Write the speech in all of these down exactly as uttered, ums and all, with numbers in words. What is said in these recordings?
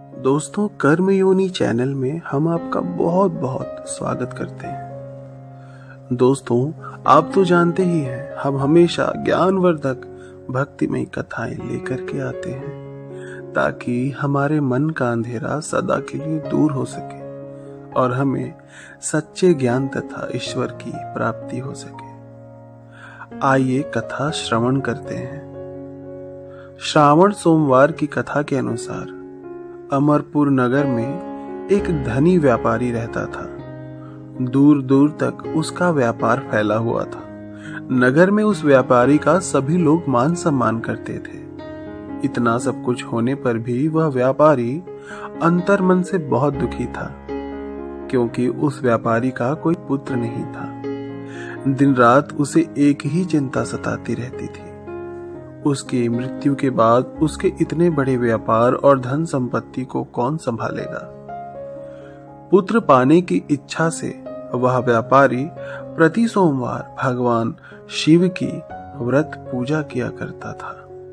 दोस्तों, कर्म योनि चैनल में हम आपका बहुत बहुत स्वागत करते हैं। दोस्तों, आप तो जानते ही हैं, हम हमेशा ज्ञानवर्धक भक्तिमय कथाएं लेकर के आते हैं ताकि हमारे मन का अंधेरा सदा के लिए दूर हो सके और हमें सच्चे ज्ञान तथा ईश्वर की प्राप्ति हो सके। आइए कथा श्रवण करते हैं। श्रावण सोमवार की कथा के अनुसार अमरपुर नगर में एक धनी व्यापारी रहता था। दूर दूर तक उसका व्यापार फैला हुआ था। नगर में उस व्यापारी का सभी लोग मान सम्मान करते थे। इतना सब कुछ होने पर भी वह व्यापारी अंतर्मन से बहुत दुखी था, क्योंकि उस व्यापारी का कोई पुत्र नहीं था। दिन रात उसे एक ही चिंता सताती रहती थी। उसकी मृत्यु के बाद उसके इतने बड़े व्यापार और धन संपत्ति को कौन संभालेगा। पुत्र पाने की इच्छा से वह व्यापारी प्रति सोमवार भगवान शिव की व्रत पूजा किया करता था।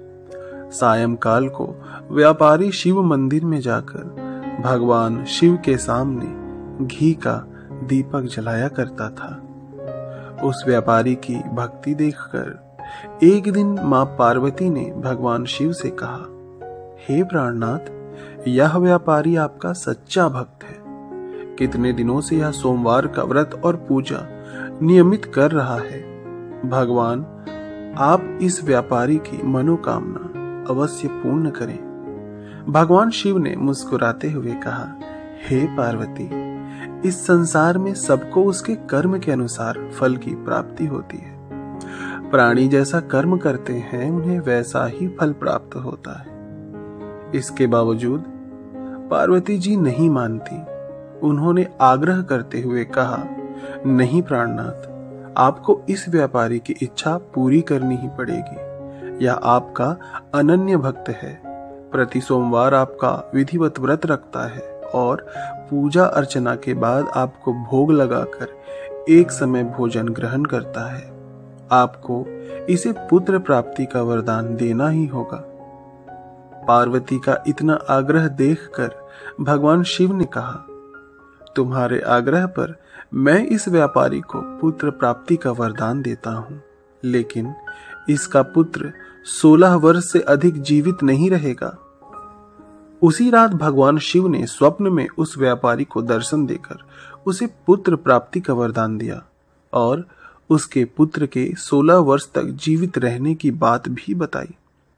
सायंकाल को व्यापारी शिव मंदिर में जाकर भगवान शिव के सामने घी का दीपक जलाया करता था। उस व्यापारी की भक्ति देखकर एक दिन मां पार्वती ने भगवान शिव से कहा, हे प्राणनाथ, यह व्यापारी आपका सच्चा भक्त है। कितने दिनों से यह सोमवार का व्रत और पूजा नियमित कर रहा है। भगवान, आप इस व्यापारी की मनोकामना अवश्य पूर्ण करें। भगवान शिव ने मुस्कुराते हुए कहा, हे पार्वती, इस संसार में सबको उसके कर्म के अनुसार फल की प्राप्ति होती है। प्राणी जैसा कर्म करते हैं, उन्हें वैसा ही फल प्राप्त होता है। इसके बावजूद पार्वती जी नहीं मानती। उन्होंने आग्रह करते हुए कहा, नहीं प्राणनाथ, आपको इस व्यापारी की इच्छा पूरी करनी ही पड़ेगी। यह आपका अनन्य भक्त है। प्रति सोमवार आपका विधिवत व्रत रखता है और पूजा अर्चना के बाद आपको भोग लगाकर एक समय भोजन ग्रहण करता है। आपको इसे पुत्र प्राप्ति का वरदान देना ही होगा। पार्वती का इतना आग्रह देखकर भगवान शिव ने कहा, तुम्हारे आग्रह पर मैं इस व्यापारी को पुत्र प्राप्ति का वरदान देता हूं, लेकिन इसका पुत्र सोलह वर्ष से अधिक जीवित नहीं रहेगा। उसी रात भगवान शिव ने स्वप्न में उस व्यापारी को दर्शन देकर उसे पुत्र प्राप्ति का वरदान दिया और उसके पुत्र के सोलह वर्ष तक जीवित रहने की बात भी बताई।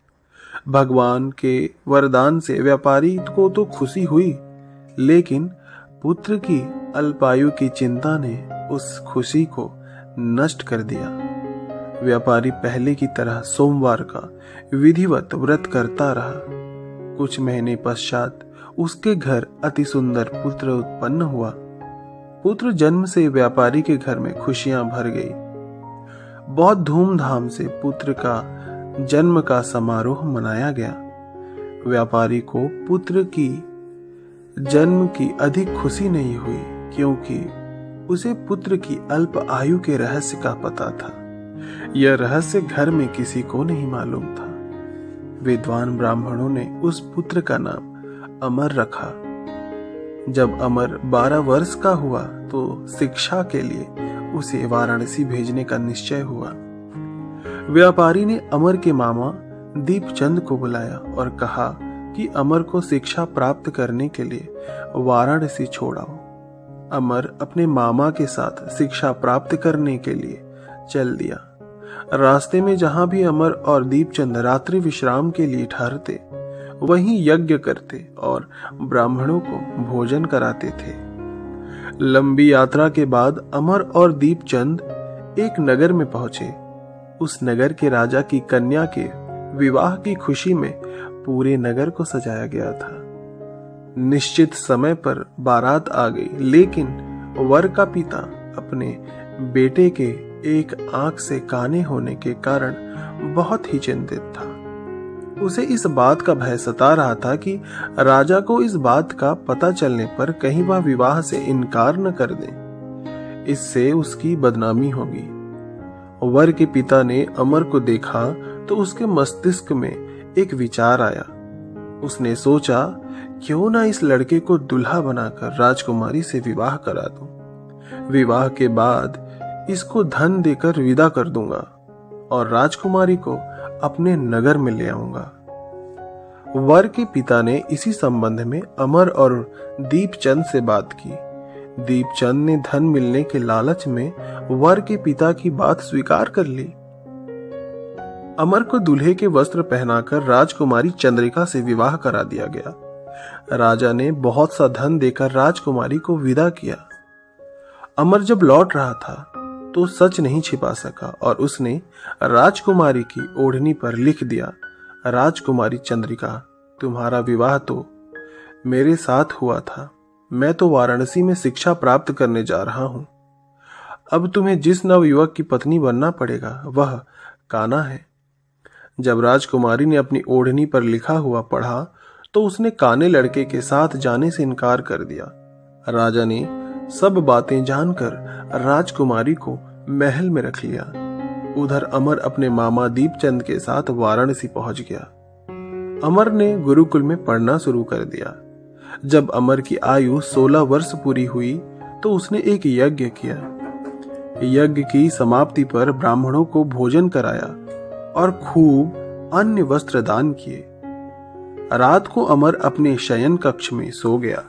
भगवान के वरदान से व्यापारी को तो खुशी हुई, लेकिन पुत्र की अल्पायु की चिंता ने उस खुशी को नष्ट कर दिया। व्यापारी पहले की तरह सोमवार का विधिवत व्रत करता रहा। कुछ महीने पश्चात उसके घर अति सुंदर पुत्र उत्पन्न हुआ। पुत्र जन्म से व्यापारी के घर में खुशियां भर गई। बहुत धूमधाम से पुत्र का जन्म का समारोह मनाया गया। व्यापारी को पुत्र की जन्म की अधिक खुशी नहीं हुई, क्योंकि उसे पुत्र की अल्प आयु के रहस्य का पता था। यह रहस्य घर में किसी को नहीं मालूम था। विद्वान ब्राह्मणों ने उस पुत्र का नाम अमर रखा। जब अमर बारह वर्ष का हुआ तो शिक्षा के लिए उसे वाराणसी भेजने का निश्चय हुआ। व्यापारी ने अमर के मामा दीपचंद को बुलाया और कहा कि अमर को शिक्षा प्राप्त करने के लिए वाराणसी छोड़ाओ। अमर अपने मामा के साथ शिक्षा प्राप्त करने के लिए चल दिया। रास्ते में जहां भी अमर और दीपचंद रात्रि विश्राम के लिए ठहरते, वहीं यज्ञ करते और ब्राह्मणों को भोजन कराते थे। लंबी यात्रा के बाद अमर और दीपचंद एक नगर में पहुंचे। उस नगर के राजा की कन्या के विवाह की खुशी में पूरे नगर को सजाया गया था। निश्चित समय पर बारात आ गई, लेकिन वर का पिता अपने बेटे के एक आंख से काने होने के कारण बहुत ही चिंतित था। उसे इस बात का भय सता रहा था कि राजा को इस बात का पता चलने पर कहीं वह विवाह से इनकार न कर दे। इससे उसकी बदनामी होगी। वर के पिता ने अमर को देखा तो उसके मस्तिष्क में एक विचार आया। उसने सोचा क्यों ना इस लड़के को दुल्हा बनाकर राजकुमारी से विवाह करा दूं। विवाह के बाद इसको धन देकर विदा कर दूंगा और राजकुमारी को अपने नगर में ले आऊंगा। वर के पिता ने इसी संबंध में अमर और दीपचंद से बात की। दीपचंद ने धन मिलने के लालच में वर के पिता की बात स्वीकार कर ली। अमर को दूल्हे के वस्त्र पहनाकर राजकुमारी चंद्रिका से विवाह करा दिया गया। राजा ने बहुत सा धन देकर राजकुमारी को विदा किया। अमर जब लौट रहा था तो सच नहीं छिपा सका और उसने राजकुमारी की ओढ़नी पर लिख दिया, राजकुमारी चंद्रिका, तुम्हारा विवाह तो मेरे साथ हुआ था। मैं तो वाराणसी में शिक्षा प्राप्त करने जा रहा हूं। अब तुम्हें जिस नवयुवक की पत्नी बनना पड़ेगा वह कान्हा है। जब राजकुमारी ने अपनी ओढ़नी पर लिखा हुआ पढ़ा तो उसने काने लड़के के साथ जाने से इनकार कर दिया। राजा ने सब बातें जानकर राजकुमारी को महल में रख लिया। उधर अमर अपने मामा दीपचंद के साथ वाराणसी पहुंच गया। अमर ने गुरुकुल में पढ़ना शुरू कर दिया। जब अमर की आयु सोलह वर्ष पूरी हुई तो उसने एक यज्ञ किया। यज्ञ की समाप्ति पर ब्राह्मणों को भोजन कराया और खूब अन्य वस्त्र दान किए। रात को अमर अपने शयन कक्ष में सो गया।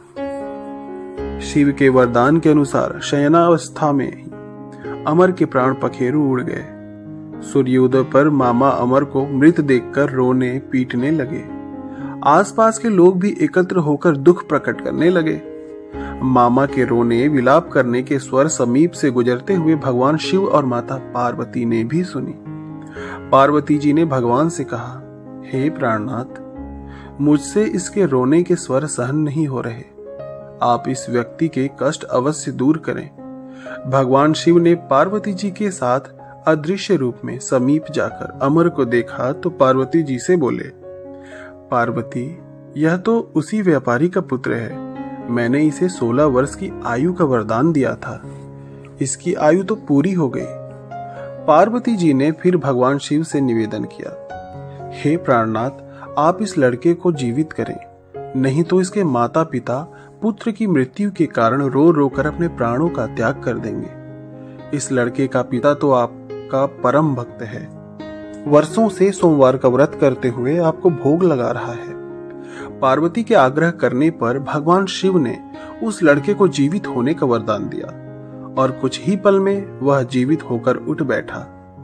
शिव के वरदान के अनुसार शयनावस्था में ही अमर के प्राण पखेरु उड़ गए। सूर्योदय पर मामा अमर को मृत देखकर रोने पीटने लगे। आसपास के लोग भी एकत्र होकर दुख प्रकट करने लगे। मामा के रोने विलाप करने के स्वर समीप से गुजरते हुए भगवान शिव और माता पार्वती ने भी सुनी। पार्वती जी ने भगवान से कहा, हे प्राणनाथ, मुझसे इसके रोने के स्वर सहन नहीं हो रहे। आप इस व्यक्ति के कष्ट अवश्य दूर करें। भगवान शिव ने पार्वती जी के साथ अदृश्य रूप में समीप जाकर अमर को देखा तो पार्वती जी से बोले, पार्वती, यह तो उसी व्यापारी का पुत्र है। मैंने इसे सोलह वर्ष की आयु का वरदान दिया था। इसकी आयु तो पूरी हो गई। पार्वती जी ने फिर भगवान शिव से निवेदन किया, हे प्राणनाथ, आप इस लड़के को जीवित करें, नहीं तो इसके माता पिता पुत्र की मृत्यु के कारण रो रो कर अपने प्राणों का त्याग कर देंगे। इस लड़के का पिता तो आपका परम भक्त है, वर्षों से सोमवार का व्रत करते हुए आपको भोग लगा रहा है। पार्वती के आग्रह करने पर भगवान शिव ने उस लड़के को जीवित होने का वरदान दिया और कुछ ही पल में वह जीवित होकर उठ बैठा।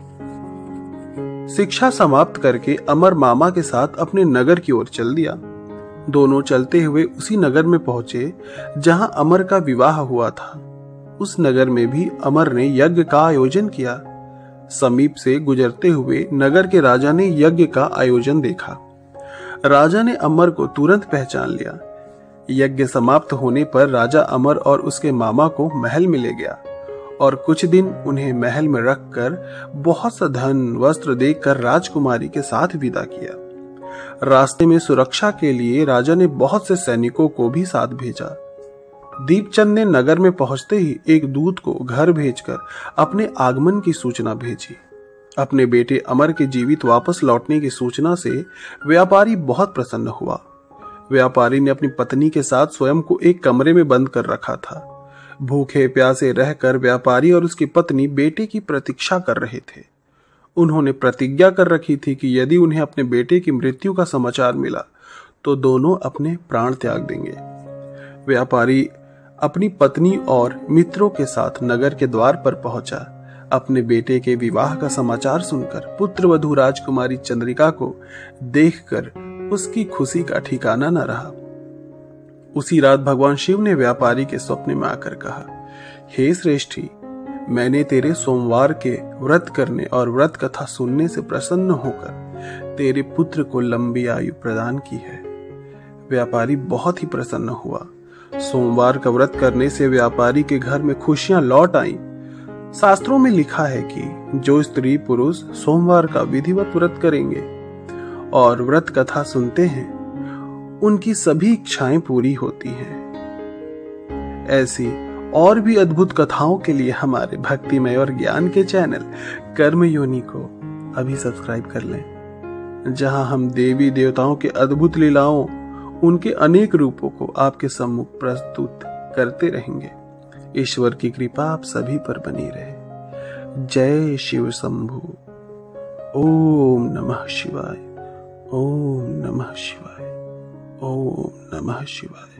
शिक्षा समाप्त करके अमर मामा के साथ अपने नगर की ओर चल दिया। दोनों चलते हुए उसी नगर में पहुंचे जहां अमर का विवाह हुआ था। उस नगर में भी अमर ने यज्ञ का आयोजन किया। समीप से गुजरते हुए नगर के राजा ने यज्ञ का आयोजन देखा। राजा ने अमर को तुरंत पहचान लिया। यज्ञ समाप्त होने पर राजा अमर और उसके मामा को महल में ले गया और कुछ दिन उन्हें महल में रखकर बहुत सा धन वस्त्र देकर राजकुमारी के साथ विदा किया। रास्ते में सुरक्षा के लिए राजा ने बहुत से सैनिकों को भी साथ भेजा। दीपचंद ने नगर में पहुंचते ही एक दूत को घर भेजकर अपने आगमन की सूचना भेजी। अपने बेटे अमर के जीवित वापस लौटने की सूचना से व्यापारी बहुत प्रसन्न हुआ। व्यापारी ने अपनी पत्नी के साथ स्वयं को एक कमरे में बंद कर रखा था। भूखे प्यासे रहकर व्यापारी और उसकी पत्नी बेटे की प्रतीक्षा कर रहे थे। उन्होंने प्रतिज्ञा कर रखी थी कि यदि उन्हें अपने बेटे की मृत्यु का समाचार मिला तो दोनों अपने प्राण त्याग देंगे। व्यापारी अपनी पत्नी और मित्रों के साथ नगर के द्वार पर पहुंचा। अपने बेटे के विवाह का समाचार सुनकर पुत्रवधू राजकुमारी चंद्रिका को देखकर उसकी खुशी का ठिकाना न रहा। उसी रात भगवान शिव ने व्यापारी के स्वप्न में आकर कहा, हे श्रेष्ठी, मैंने तेरे सोमवार के व्रत करने और व्रत कथा सुनने से प्रसन्न होकर तेरे पुत्र को लंबी आयु प्रदान की है। व्यापारी बहुत ही प्रसन्न हुआ। सोमवार का व्रत करने से व्यापारी के घर में खुशियां लौट आईं। शास्त्रों में लिखा है कि जो स्त्री पुरुष सोमवार का विधिवत व्रत करेंगे और व्रत कथा सुनते हैं उनकी सभी इच्छाएं पूरी होती हैं। ऐसी और भी अद्भुत कथाओं के लिए हमारे भक्तिमय और ज्ञान के चैनल कर्मयोनि को अभी सब्सक्राइब कर लें, जहां हम देवी देवताओं के अद्भुत लीलाओं उनके अनेक रूपों को आपके सम्मुख प्रस्तुत करते रहेंगे। ईश्वर की कृपा आप सभी पर बनी रहे। जय शिव शंभु। ओम नमः शिवाय। ओम नमः शिवाय। ओम नमः शिवाय।